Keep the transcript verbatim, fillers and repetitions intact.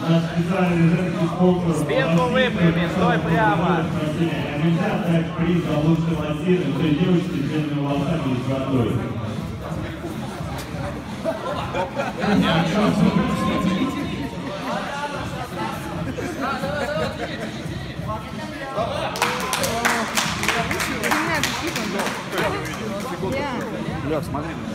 Спинку выпрями, стой прямо. Нельзя дать приз за лучший лосин той девочки с длинными волосами и с бородой. Лёг, смотри.